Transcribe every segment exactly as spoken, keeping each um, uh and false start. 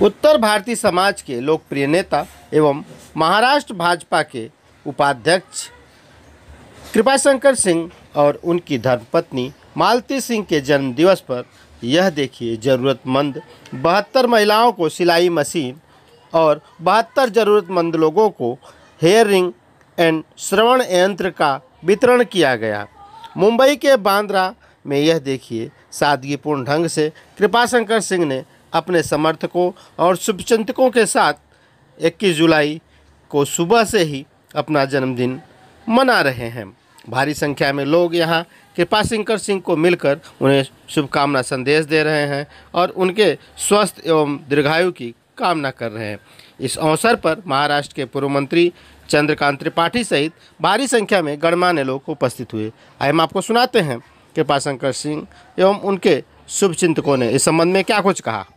उत्तर भारतीय समाज के लोकप्रिय नेता एवं महाराष्ट्र भाजपा के उपाध्यक्ष कृपाशंकर सिंह और उनकी धर्मपत्नी मालती सिंह के जन्म दिवस पर यह देखिए ज़रूरतमंद बहत्तर महिलाओं को सिलाई मशीन और बहत्तर ज़रूरतमंद लोगों को हेयर रिंग एंड श्रवण यंत्र का वितरण किया गया। मुंबई के बांद्रा में यह देखिए सादगीपूर्ण ढंग से कृपाशंकर सिंह ने अपने समर्थकों और शुभचिंतकों के साथ इक्कीस जुलाई को सुबह से ही अपना जन्मदिन मना रहे हैं। भारी संख्या में लोग यहां कृपाशंकर सिंह को मिलकर उन्हें शुभकामना संदेश दे रहे हैं और उनके स्वस्थ एवं दीर्घायु की कामना कर रहे हैं। इस अवसर पर महाराष्ट्र के पूर्व मंत्री चंद्रकांत त्रिपाठी सहित भारी संख्या में गणमान्य लोग उपस्थित हुए। आइए हम आपको सुनाते हैं कृपाशंकर सिंह एवं उनके शुभचिंतकों ने इस संबंध में क्या कुछ कहा।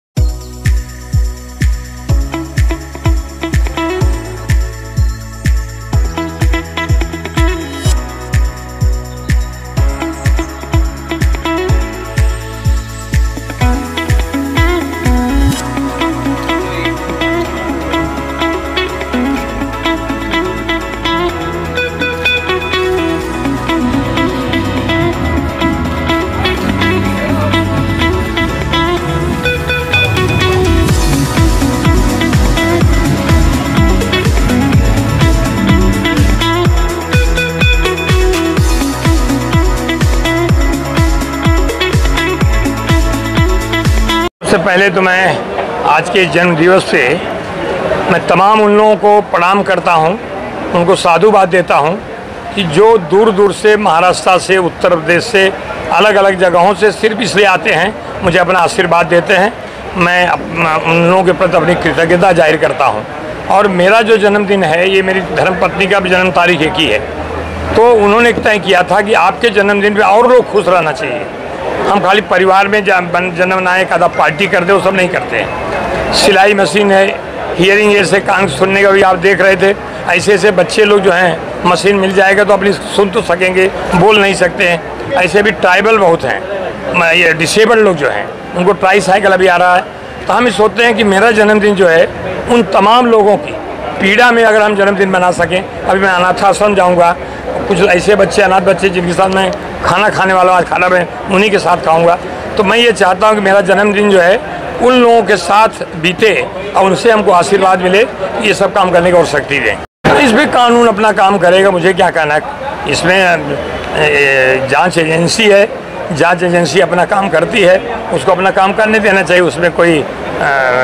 सबसे पहले तो मैं आज के जन्म दिवस पे मैं तमाम उन लोगों को प्रणाम करता हूं, उनको साधुवाद देता हूं कि जो दूर दूर से महाराष्ट्र से, उत्तर प्रदेश से, अलग अलग जगहों से सिर्फ इसलिए आते हैं, मुझे अपना आशीर्वाद देते हैं। मैं उन लोगों के प्रति अपनी कृतज्ञता जाहिर करता हूं। और मेरा जो जन्मदिन है ये मेरी धर्मपत्नी का भी जन्म तारीख एक ही है, तो उन्होंने तय किया था कि आपके जन्मदिन पर और लोग खुश रहना चाहिए। हम खाली परिवार में जन्म मनाए एक आधा पार्टी कर दे वो सब नहीं करते हैं। सिलाई मशीन है, हियरिंग ऐसे कान सुनने का भी आप देख रहे थे, ऐसे ऐसे बच्चे लोग जो हैं मशीन मिल जाएगा तो अपनी सुन तो सकेंगे, बोल नहीं सकते हैं। ऐसे भी ट्राइबल बहुत हैं, ये डिसेबल लोग जो हैं उनको ट्राई साइकिल अभी आ रहा है। तो हम सोचते हैं कि मेरा जन्मदिन जो है उन तमाम लोगों की पीड़ा में अगर हम जन्मदिन बना सकें। अभी मैं अनाथ आश्रम जाऊँगा, कुछ ऐसे बच्चे अनाथ बच्चे जिनके साथ मैं खाना खाने वाला आज खाना मैं उन्हीं के साथ खाऊंगा। तो मैं ये चाहता हूं कि मेरा जन्मदिन जो है उन लोगों के साथ बीते और उनसे हमको आशीर्वाद मिले कि ये सब काम करने की और शक्ति दें। इस पर कानून अपना काम करेगा, मुझे क्या कहना है। इसमें जांच एजेंसी है, जांच एजेंसी अपना काम करती है, उसको अपना काम करने देना चाहिए। उसमें कोई आ,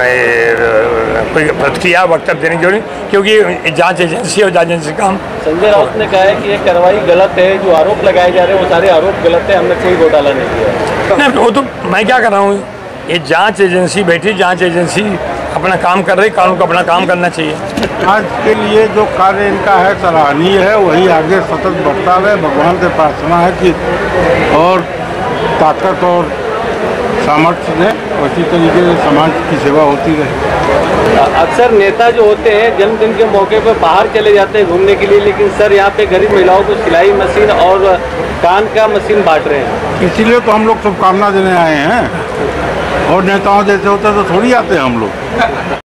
कोई प्रतिक्रिया वक्तव्य देने की जरूरत नहीं, क्योंकि जांच एजेंसी और जांच एजेंसी काम। संजय राउत ने कहा है कि ये कार्रवाई गलत है, जो आरोप लगाए जा रहे हैं वो सारे आरोप गलत है, हमने कोई घोटाला नहीं किया। नहीं, वो तो मैं क्या कर रहा हूँ, ये जांच एजेंसी बैठी, जांच एजेंसी अपना काम कर रही, कानून को अपना काम करना चाहिए। आज के लिए जो कार्य इनका है सराहनीय है, वही आगे सतत बढ़ता रहे। भगवान से प्रार्थना है कि और ताकत और सामर्थ्य ने उसी तरीके से समाज की सेवा होती रहे। अक्सर नेता जो होते हैं जन्मदिन के मौके पर बाहर चले जाते हैं घूमने के लिए, लेकिन सर यहाँ पे गरीब महिलाओं को सिलाई मशीन और कान का मशीन बांट रहे हैं। इसीलिए तो हम लोग शुभकामना देने आए हैं, और नेताओं जैसे होते तो थोड़ी आते हैं हम लोग।